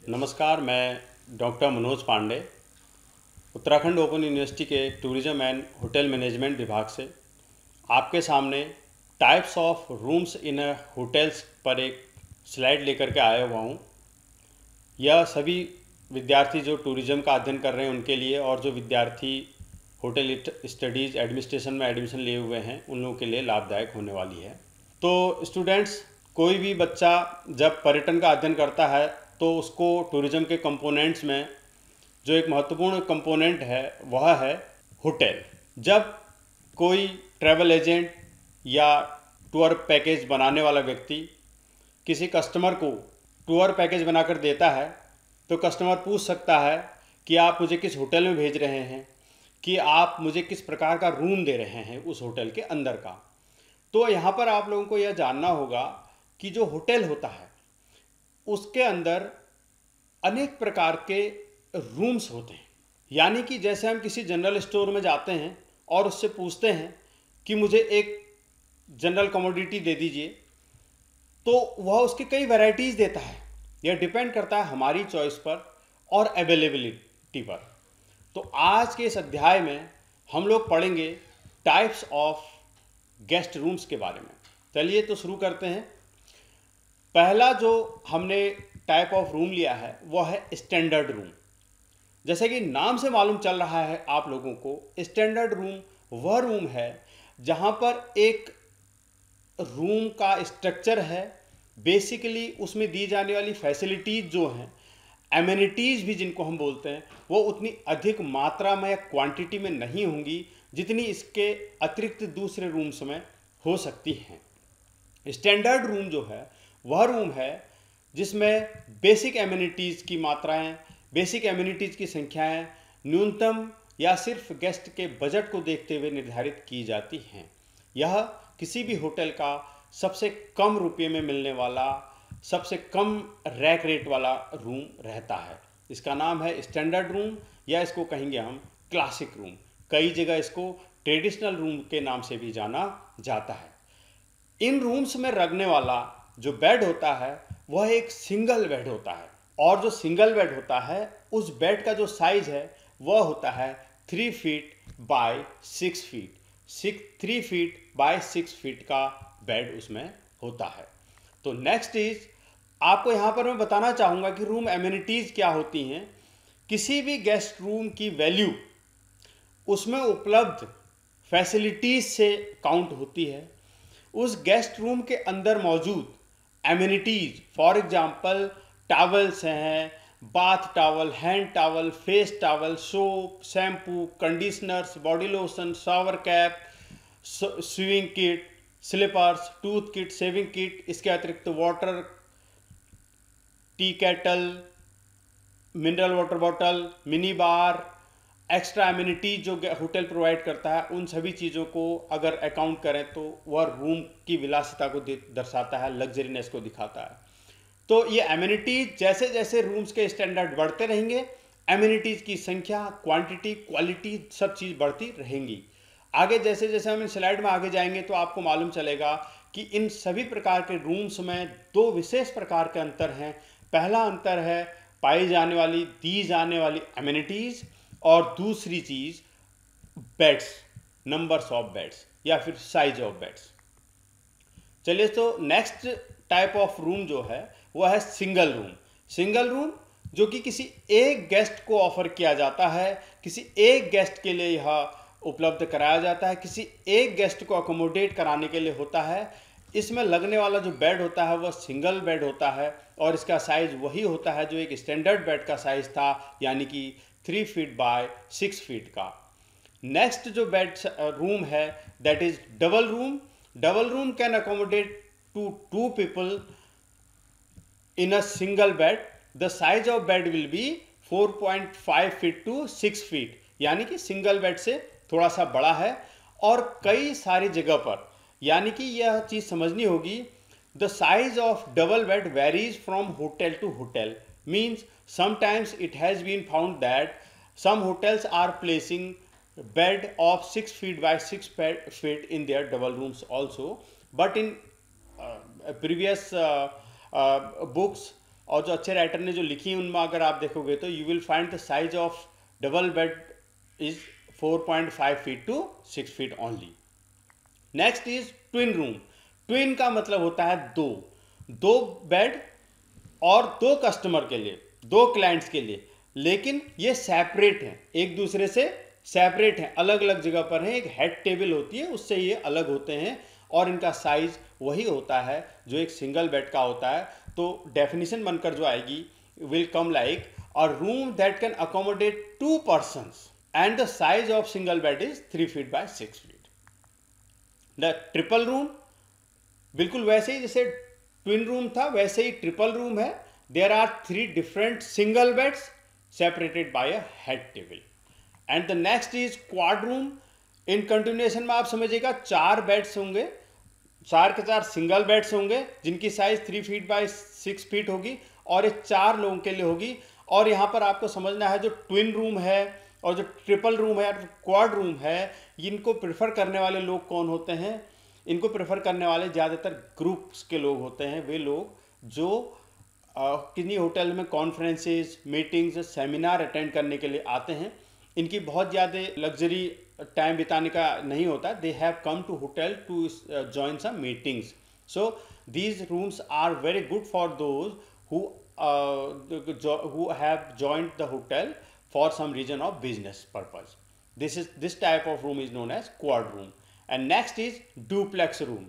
नमस्कार, मैं doctor Manoj Pande Uttarakhand open university के टूरिज़्म एंड होटल मैनेजमेंट विभाग से आपके सामने types of rooms in a hotels पर एक स्लाइड लेकर के आया हुआ हूँ। यह सभी विद्यार्थी जो टूरिज़्म का अध्ययन कर रहे हैं उनके लिए, और जो विद्यार्थी होटल स्टडीज़ एडमिनिस्ट्रेशन में एडमिशन लिए हुए हैं उन लोगों के लिए लाभदायक होने वाली है। तो स्टूडेंट्स, कोई भी बच्चा जब पर्यटन का अध्ययन करता है तो उसको टूरिज़्म के कंपोनेंट्स में जो एक महत्वपूर्ण कंपोनेंट है वह है होटल। जब कोई ट्रैवल एजेंट या टूर पैकेज बनाने वाला व्यक्ति किसी कस्टमर को टूर पैकेज बनाकर देता है तो कस्टमर पूछ सकता है कि आप मुझे किस होटल में भेज रहे हैं, कि आप मुझे किस प्रकार का रूम दे रहे हैं उस होटल के अंदर का। तो यहाँ पर आप लोगों को यह जानना होगा कि जो होटल होता है उसके अंदर अनेक प्रकार के रूम्स होते हैं। यानी कि जैसे हम किसी जनरल स्टोर में जाते हैं और उससे पूछते हैं कि मुझे एक जनरल कमोडिटी दे दीजिए, तो वह उसकी कई वैरायटीज़ देता है। यह डिपेंड करता है हमारी चॉइस पर और अवेलेबिलिटी पर। तो आज के इस अध्याय में हम लोग पढ़ेंगे टाइप्स ऑफ गेस्ट रूम्स के बारे में। चलिए तो शुरू करते हैं। पहला जो हमने टाइप ऑफ रूम लिया है वह है स्टैंडर्ड रूम। जैसे कि नाम से मालूम चल रहा है आप लोगों को, स्टैंडर्ड रूम वह रूम है जहां पर एक रूम का स्ट्रक्चर है, बेसिकली उसमें दी जाने वाली फैसिलिटीज़ जो हैं, एमिनिटीज़ भी जिनको हम बोलते हैं, वो उतनी अधिक मात्रा में या क्वांटिटी में नहीं होंगी जितनी इसके अतिरिक्त दूसरे रूम्स में हो सकती हैं। स्टैंडर्ड रूम जो है वह रूम है जिसमें बेसिक एमिनिटीज़ की मात्राएं, बेसिक एमिनिटीज़ की संख्याएं न्यूनतम या सिर्फ गेस्ट के बजट को देखते हुए निर्धारित की जाती हैं। यह किसी भी होटल का सबसे कम रुपये में मिलने वाला, सबसे कम रैक रेट वाला रूम रहता है। इसका नाम है स्टैंडर्ड रूम, या इसको कहेंगे हम क्लासिक रूम। कई जगह इसको ट्रेडिशनल रूम के नाम से भी जाना जाता है। इन रूम्स में लगने वाला जो बेड होता है वह एक सिंगल बेड होता है, और जो सिंगल बेड होता है उस बेड का जो साइज है वह होता है 3 feet by 6 feet. 3 feet by 6 feet का बेड उसमें होता है। तो नेक्स्ट इज, आपको यहाँ पर मैं बताना चाहूँगा कि रूम एमिनिटीज़ क्या होती हैं। किसी भी गेस्ट रूम की वैल्यू उसमें उपलब्ध फैसिलिटीज़ से काउंट होती है। उस गेस्ट रूम के अंदर मौजूद एमिनिटीज़, फॉर एग्जांपल टॉवल्स हैं, bath towel, hand towel, face towel, soap, shampoo, conditioners, body lotion, shower cap, swimming kit, slippers, tooth kit, shaving kit, इसके अतिरिक्त water, tea kettle, mineral water bottle, mini bar, extra amenities जो hotel provide करता है, उन सभी चीज़ों को अगर अकाउंट करें तो वह रूम की विलासिता को दर्शाता है, लग्जरीनेस को दिखाता है। तो ये एमिनिटीज जैसे जैसे रूम्स के स्टैंडर्ड बढ़ते रहेंगे, एमिनिटीज की संख्या, क्वांटिटी, क्वालिटी सब चीज़ बढ़ती रहेंगी। आगे जैसे जैसे हम इन स्लाइड में आगे जाएंगे तो आपको मालूम चलेगा कि इन सभी प्रकार के रूम्स में दो विशेष प्रकार के अंतर हैं। पहला अंतर है पाई जाने वाली, दी जाने वाली एमिनिटीज़, और दूसरी चीज़ बेड्स, नंबर्स ऑफ बेड्स या फिर साइज ऑफ बेड्स। चलिए, तो नेक्स्ट टाइप ऑफ रूम जो है वह है सिंगल रूम। सिंगल रूम जो कि किसी एक गेस्ट को ऑफर किया जाता है, किसी एक गेस्ट के लिए यह उपलब्ध कराया जाता है, किसी एक गेस्ट को अकोमोडेट कराने के लिए होता है। इसमें लगने वाला जो बेड होता है वह सिंगल बेड होता है, और इसका साइज वही होता है जो एक स्टैंडर्ड बेड का साइज था, यानी कि 3 फीट बाय 6 फीट का। नेक्स्ट जो बेड रूम है that is double room. Double room can accommodate two 2 people in a single bed. The size of bed will be 4.5 feet to 6 feet, यानी कि single bed से थोड़ा सा बड़ा है। और कई सारी जगह पर, यानी कि यह चीज़ समझनी होगी, the size of double bed varies from hotel to hotel. Means sometimes it has been found that some hotels are placing bed of 6 feet by 6 feet in their double rooms also, but in previous books और जो अच्छे writer ने जो लिखी है उनमें अगर आप देखोगे तो you will find the size of double bed is 4.5 feet to 6 feet only. Next is twin room. Twin का मतलब होता है दो, दो बेड और दो कस्टमर के लिए, दो क्लाइंट्स के लिए, लेकिन ये सेपरेट हैं, एक दूसरे से सेपरेट हैं, अलग अलग जगह पर हैं। एक हेड टेबल होती है, उससे ये अलग होते हैं और इनका साइज वही होता है जो एक सिंगल बेड का होता है। तो डेफिनेशन बनकर जो आएगी will come like a room that can accommodate 2 persons and the size of single bed is 3 feet by 6 feet। The triple room बिल्कुल वैसे ही जैसे ट्विन रूम था वैसे ही ट्रिपल रूम है। There are 3 different single beds separated by a head table. And the next is quad room. In continuation में आप समझिएगा 4 बेड्स होंगे, 4 के 4 सिंगल बेड्स होंगे जिनकी साइज 3 feet by 6 feet होगी और ये 4 लोगों के लिए होगी। और यहाँ पर आपको समझना है जो ट्विन रूम है और जो ट्रिपल रूम है या क्वाड रूम है, इनको प्रेफर करने वाले लोग कौन होते हैं? इनको प्रेफर करने वाले ज़्यादातर ग्रुप्स के लोग होते हैं, वे लोग जो किन्हीं होटल में कॉन्फ्रेंसेस, मीटिंग्स, सेमिनार अटेंड करने के लिए आते हैं। इनकी बहुत ज़्यादा लग्जरी टाइम बिताने का नहीं होता। They have come to hotel to join some meetings. So these rooms are very good for those who have joined the hotel for some reason of business purpose. This type of room is known as quad room. And next is duplex room.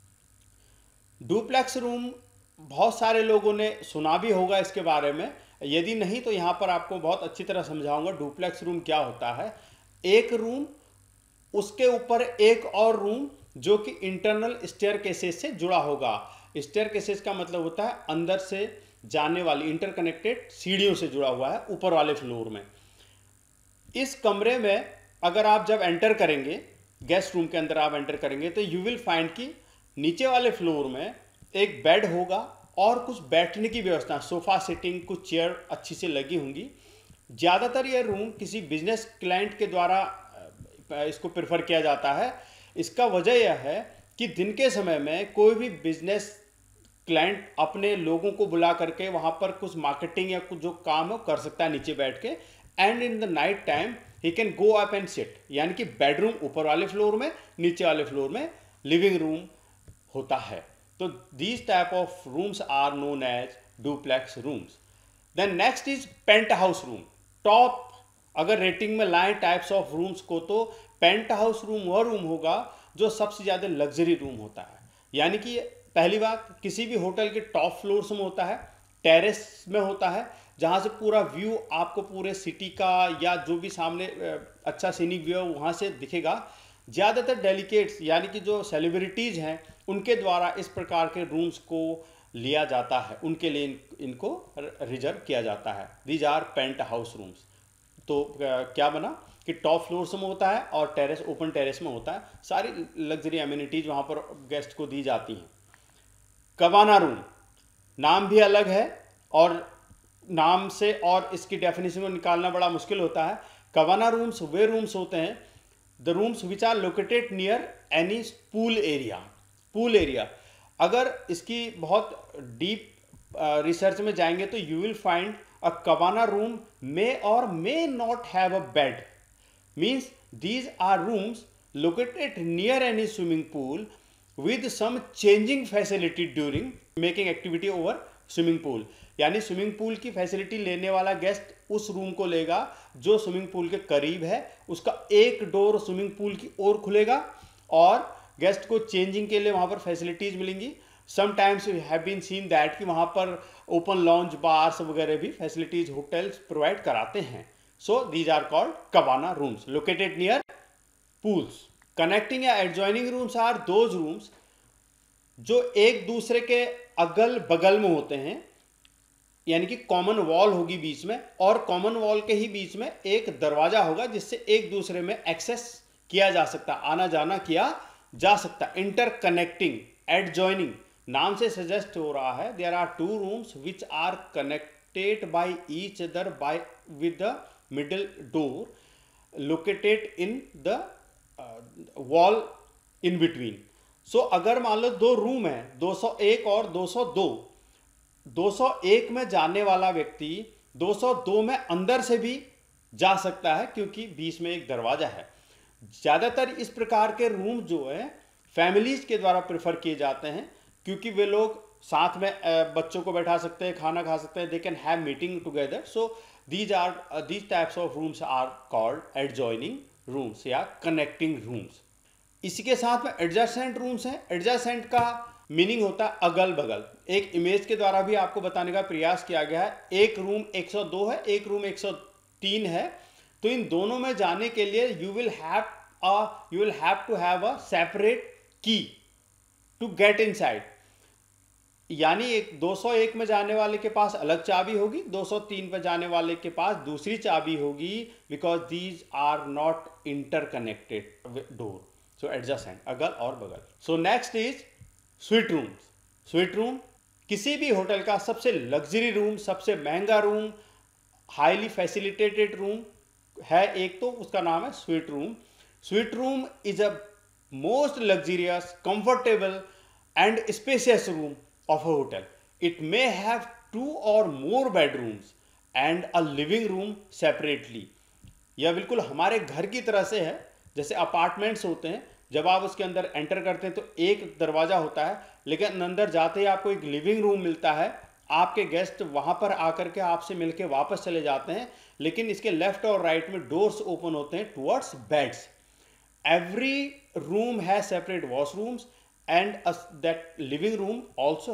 Duplex room बहुत सारे लोगों ने सुना भी होगा इसके बारे में, यदि नहीं तो यहाँ पर आपको बहुत अच्छी तरह समझाऊंगा डुप्लेक्स रूम क्या होता है। एक रूम, उसके ऊपर एक और रूम जो कि इंटरनल स्टेयरकेसेस से जुड़ा होगा। स्टेयरकेसेस का मतलब होता है अंदर से जाने वाली इंटरकनेक्टेड सीढ़ियों से जुड़ा हुआ है ऊपर वाले फ्लोर में। इस कमरे में अगर आप जब एंटर करेंगे, गेस्ट रूम के अंदर आप एंटर करेंगे तो यू विल फाइंड कि नीचे वाले फ्लोर में एक बेड होगा और कुछ बैठने की व्यवस्था, सोफा सेटिंग, कुछ चेयर अच्छी से लगी होंगी। ज़्यादातर यह रूम किसी बिजनेस क्लाइंट के द्वारा इसको प्रेफर किया जाता है। इसका वजह यह है कि दिन के समय में कोई भी बिजनेस क्लाइंट अपने लोगों को बुला करके वहाँ पर कुछ मार्केटिंग या कुछ जो काम हो कर सकता है नीचे बैठ के। And in the night time he can go up and sit, यानी कि बेडरूम ऊपर वाले फ्लोर में, नीचे वाले फ्लोर में लिविंग रूम होता है। तो these type of rooms are known as duplex rooms. Then next is penthouse room. Top अगर रेटिंग में लाएं टाइप्स ऑफ रूम्स को तो पेंट हाउस रूम वह रूम होगा जो सबसे ज़्यादा लग्जरी रूम होता है। यानी कि पहली बात, किसी भी होटल के टॉप फ्लोर्स में होता है, टेरेस में होता है, जहाँ से पूरा व्यू आपको पूरे सिटी का या जो भी सामने अच्छा सीनिक व्यू है वहाँ से दिखेगा। ज़्यादातर डेलीकेट्स यानी कि जो सेलिब्रिटीज़ हैं उनके द्वारा इस प्रकार के रूम्स को लिया जाता है, उनके लिए इनको रिजर्व किया जाता है। These are penthouse rooms. तो क्या बना कि टॉप फ्लोर्स में होता है और टेरेस, ओपन टेरेस में होता है, सारी लग्जरी एमिनिटीज़ वहाँ पर गेस्ट को दी जाती हैं। कबाना रूम, नाम भी अलग है और नाम से और इसकी डेफिनेशन को निकालना बड़ा मुश्किल होता है। कबाना रूम्स वे रूम्स होते हैं, the rooms which are located near any pool area. Pool area, अगर इसकी बहुत डीप रिसर्च में जाएंगे तो you will find a cabana room may और may not have a bed. Means these are rooms located near any swimming pool with some changing facility during making activity over swimming pool। यानी swimming pool की facility लेने वाला guest उस room को लेगा जो swimming pool के करीब है, उसका एक डोर स्विमिंग पूल की ओर खुलेगा और गेस्ट को चेंजिंग के लिए वहाँ पर फैसिलिटीज़ मिलेंगी। Sometimes we have been seen that कि वहाँ पर ओपन लॉन्ज, बार्स वगैरह भी फैसिलिटीज़ होटल्स प्रोवाइड कराते हैं। So these are called cabana rooms located near pools. Connecting या adjoining rooms are those rooms जो एक दूसरे के अगल बगल में होते हैं, यानी कि कॉमन वॉल होगी बीच में और कॉमन वॉल के ही बीच में एक दरवाजा होगा जिससे एक दूसरे में एक्सेस किया जा सकता, आना जाना किया जा सकता। इंटरकनेक्टिंग, एडजॉइनिंग नाम से सजेस्ट हो रहा है there are two rooms which are connected by each other by with the middle door located in the wall in between. So अगर मान लो दो रूम है 201 और 202, 201 में जाने वाला व्यक्ति 202 में अंदर से भी जा सकता है, क्योंकि बीच में एक दरवाजा है। ज़्यादातर इस प्रकार के रूम जो है फैमिलीज के द्वारा प्रेफर किए जाते हैं, क्योंकि वे लोग साथ में बच्चों को बैठा सकते हैं, खाना खा सकते हैं, they can have meeting together. So these types of rooms are called adjoining rooms या कनेक्टिंग रूम्स। इसी के साथ में एडजेसेंट रूम्स हैं। एडजेसेंट का मीनिंग होता है अगल बगल। एक इमेज के द्वारा भी आपको बताने का प्रयास किया गया है। एक रूम 102 है, एक रूम 103 है, तो इन दोनों में जाने के लिए you will have to have a separate key to get inside. यानी एक 201 में जाने वाले के पास अलग चाबी होगी, 203 में जाने वाले के पास दूसरी चाबी होगी, because these are not interconnected door. So adjacent, अगल और बगल। So next is suite room. Suite room किसी भी होटल का सबसे लग्जरी रूम, सबसे महंगा रूम, हाईली फैसिलिटेटेड रूम है एक, तो उसका नाम है suite room. Suite room is a most luxurious, comfortable and spacious room of a hotel. It may have 2 or more bedrooms and a living room separately. यह बिल्कुल हमारे घर की तरह से है। जैसे अपार्टमेंट्स होते हैं, जब आप उसके अंदर एंटर करते हैं तो एक दरवाज़ा होता है, लेकिन अंदर जाते ही आपको एक लिविंग रूम मिलता है। आपके गेस्ट वहाँ पर आकर के आपसे मिलके वापस चले जाते हैं, लेकिन इसके लेफ्ट और राइट में डोर्स ओपन होते हैं towards beds. Every room has separate washrooms, and that living room also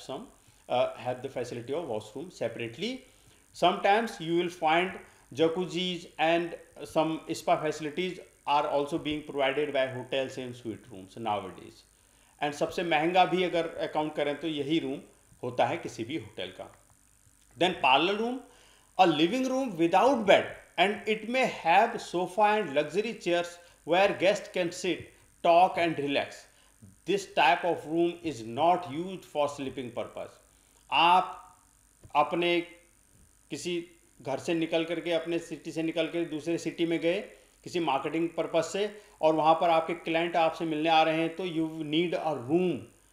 have the facility of washroom separately. Sometimes you will find jacuzzis and some spa facilities are also being provided by hotels and suite rooms nowadays. And सबसे महंगा भी अगर account करें तो यही room होता है किसी भी होटल का। Then parlor room, a living room without bed, and it may have sofa and luxury chairs where guests can sit, talk and relax. This type of room is not used for sleeping purpose. आप अपने किसी घर से निकल करके, अपने city से निकल कर दूसरे सिटी में गए किसी मार्केटिंग पर्पज से, और वहाँ पर आपके क्लाइंट आपसे मिलने आ रहे हैं, तो you need a room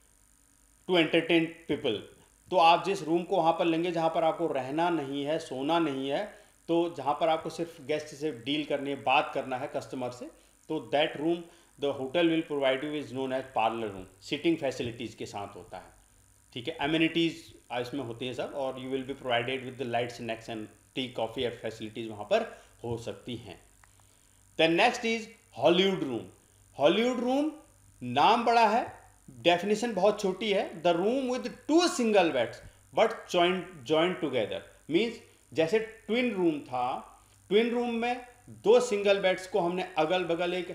to entertain people. तो आप जिस रूम को वहाँ पर लेंगे जहाँ पर आपको रहना नहीं है, सोना नहीं है, तो जहाँ पर आपको सिर्फ गेस्ट से डील करनी है, बात करना है कस्टमर से, तो that room the hotel will provide you is known as parlour room. Sitting facilities के साथ होता है, ठीक है, एमिनिटीज़ इसमें होती हैं सब, और you will be provided with the light snacks and tea coffee and facilities वहाँ पर हो सकती हैं। Then next is Hollywood room. Hollywood room नाम बड़ा है, डेफिनेशन बहुत छोटी है। The room with 2 single beds but joint together. Means जैसे ट्विन रूम था, ट्विन रूम में 2 सिंगल बेड्स को हमने अगल बगल एक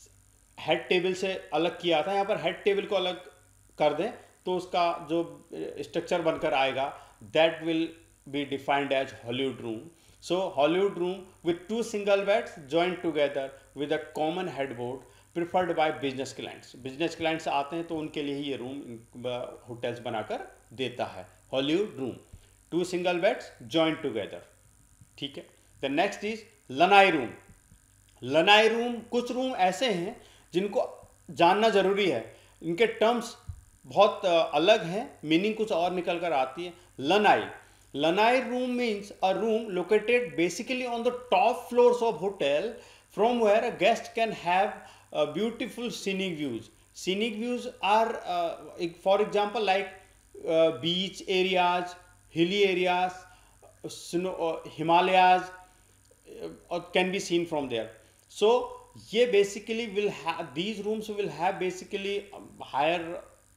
हेड टेबल से अलग किया था, यहाँ पर हेड टेबल को अलग कर दें तो उसका जो स्ट्रक्चर बनकर आएगा, that will be defined as Hollywood room. So Hollywood room with 2 single beds joint together with a common headboard, preferred by business clients. Business clients आते हैं तो उनके लिए ही ये रूम होटल्स बनाकर देता है। Hollywood room, 2 single beds joint together, ठीक है। The next is lanai room. Lanai room, कुछ रूम ऐसे हैं जिनको जानना जरूरी है, इनके टर्म्स बहुत अलग हैं, मीनिंग कुछ और निकल कर आती है। Lanai, lanai room means a room located basically on the top floors of hotel from where a guest can have beautiful scenic views. Scenic views are for example like beach areas, hilly areas, Himalayas can be seen from there. So ये basically will have, these rooms will have basically higher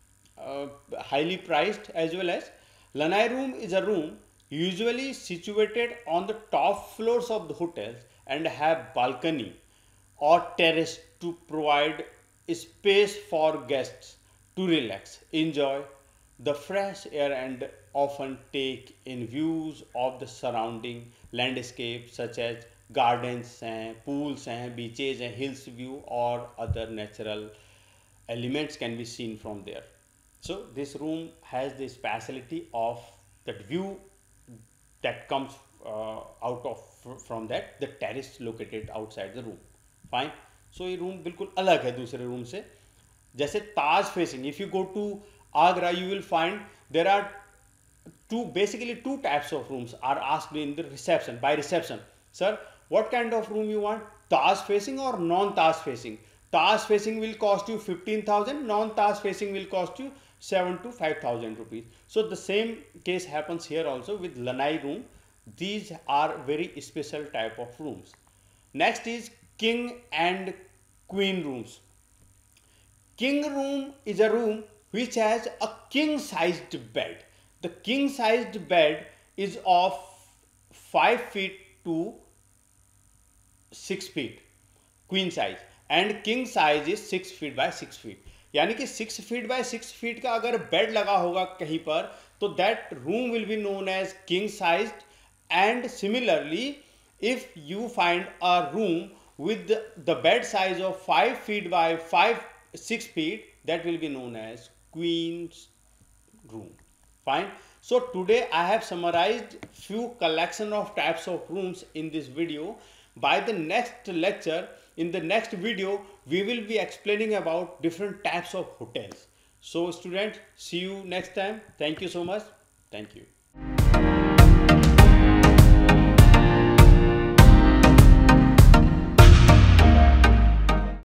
highly priced as well as. Lanai room is a room usually situated on the top floors of the hotels and have balcony or terrace to provide space for guests to relax, enjoy the fresh air and often take in views of the surrounding landscape such as gardens and pools and beaches and hills view or other natural elements can be seen from there. So this room has the speciality of that view that comes out of from that the terrace located outside the room. Fine. So ये room बिल्कुल अलग है दूसरे room से। जैसे Taj facing, if you go to Agra you will find there are basically two types of rooms are asked in the reception. Sir, what kind of room you want? Taj facing or non-Taj facing? Taj facing will cost you 15,000, non-Taj facing will cost you 7 to 5,000 rupees. So the same case happens here also with lanai room. These are very special type of rooms. Next is king and queen rooms. King room is a room which has a king sized bed. The king sized bed is of 5 feet to 6 feet queen size, and king size is 6 feet by 6 feet. यानी कि 6 feet by 6 feet का अगर bed लगा होगा कहीं पर तो that room will be known as king sized. And similarly, if you find a room with the bed size of 5 feet by 6 feet, that will be known as queen's room. Fine. So today I have summarized few collection of types of rooms in this video. By the next lecture, in the next video, we will be explaining about different types of hotels. So students, see you next time. Thank you so much. Thank you.